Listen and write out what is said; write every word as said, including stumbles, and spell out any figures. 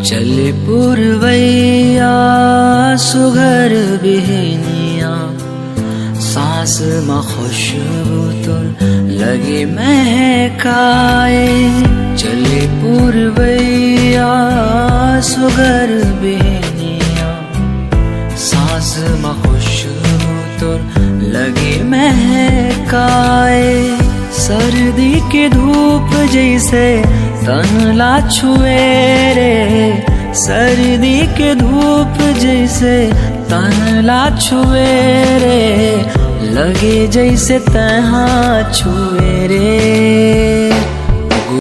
चले पुरवैया सुघर बिहनिया, सांस में खुशबू तो लगे महकाए। चले पुरवैया सुघर बिहनिया, सांस में खुशबू तो लगे महकाए। सर्दी के धूप जैसे तन ला छुए रे, सर्दी के धूप जैसे तन ला छुए रे, लगे जैसे तहाँ छुए रे।